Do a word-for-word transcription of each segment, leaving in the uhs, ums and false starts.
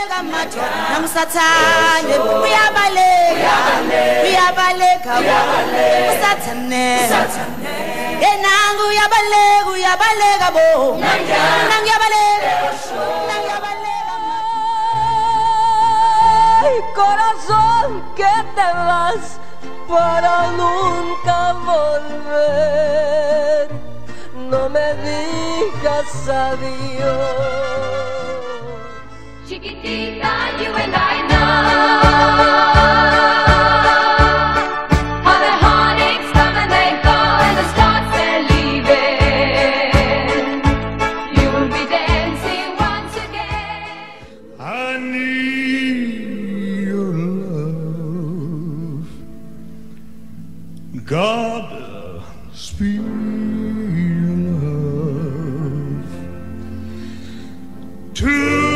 uyabaleka macho namsathane uyabaleka uyabaleka usathane yenangu uyabaleka uyabaleka bo nangu uyabaleka nangu uyabaleka ay corazón que te vas para nunca volver, no me digas adiós. Chiquitita, you and I know how the heartaches come and they go and the stars they're leaving. You will be dancing once again. I need your love. God speed your love to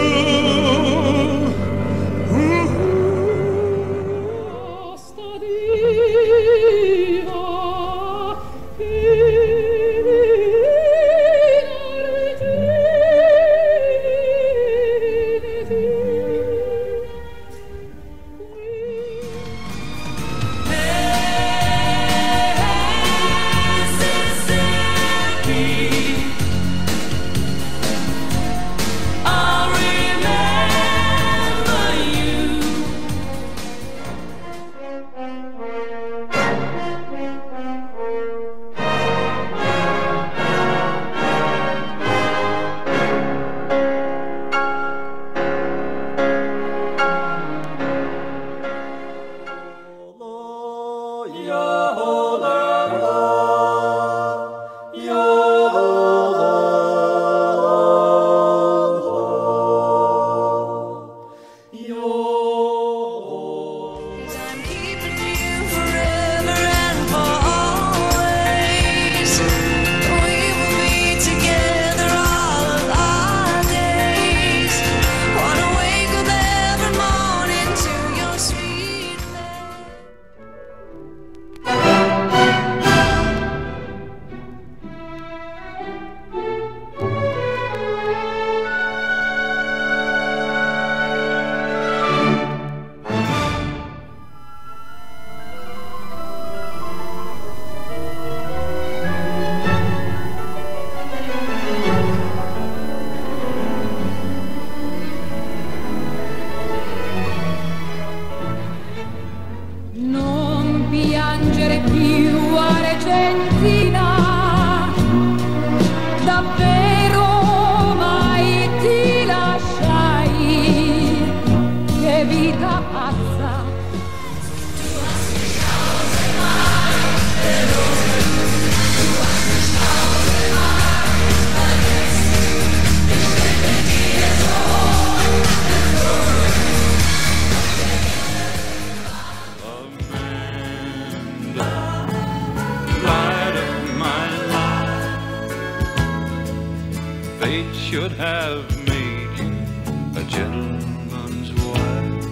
fate should have made you a gentleman's wife.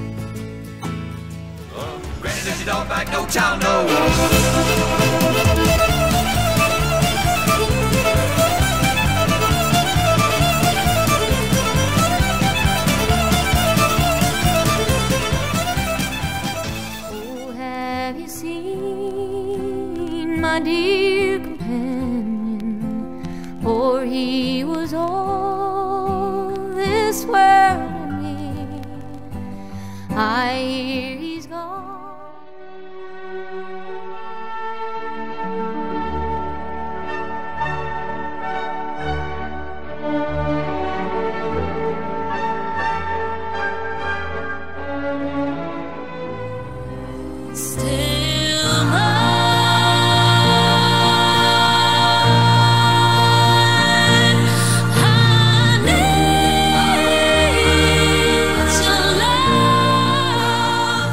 Oh, granted, if you don't back, no child knows. My dear companion, for he was all this world to me. I hear he's gone. Still my love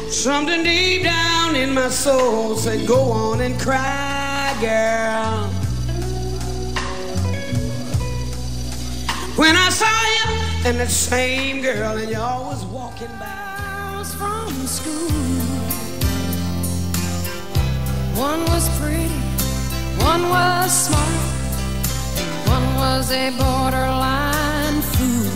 Something deep down in my soul said, go on and cry, girl. When I saw you and that same girl and y'all was walking by from school, one was pretty, one was smart, one was a borderline fool.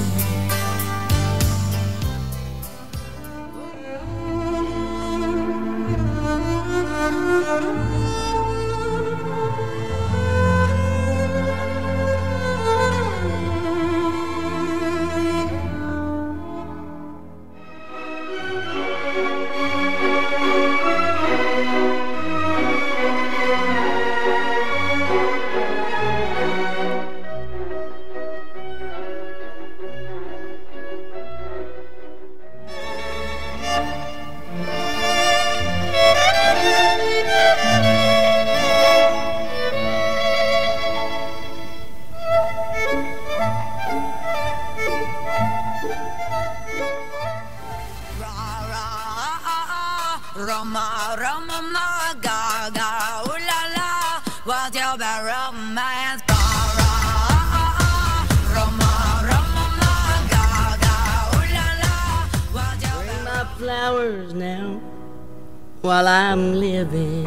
Roma, Roma, ma, ga, ga, ooh la la, what's your bad romance? Ba, ra, ah, ah, Roma, Roma, ma, ga, ga, ooh la la, what's your bad Bring my flowers now while I'm living.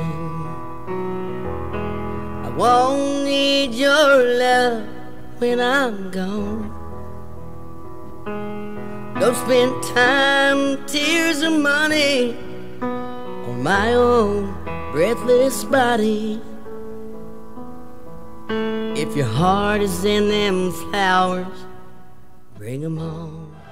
I won't need your love when I'm gone. Don't spend time, tears, and money on my own breathless body. If your heart is in them flowers, bring them home.